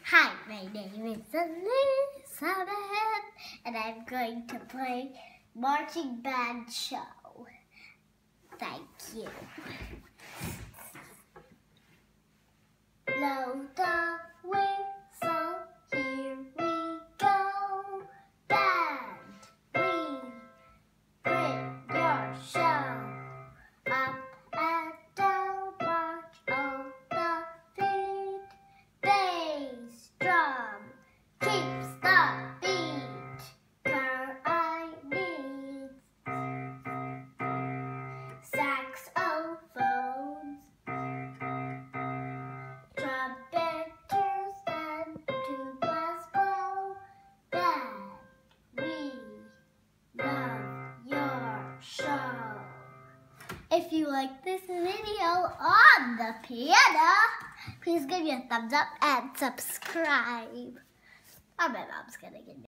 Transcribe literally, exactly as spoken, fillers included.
Hi, my name is Elizabeth, and I'm going to play Marching Band Show. Thank you. Blow the whistle, here we go. Band, we bring your show. Up and down, march on the feet. Bass drum keeps the beat. Car needs saxophones, trumpeters, and tubas blow. Band, we love your show. If you like this video on the piano, please give me a thumbs up and subscribe. Oh, my mom's gonna give me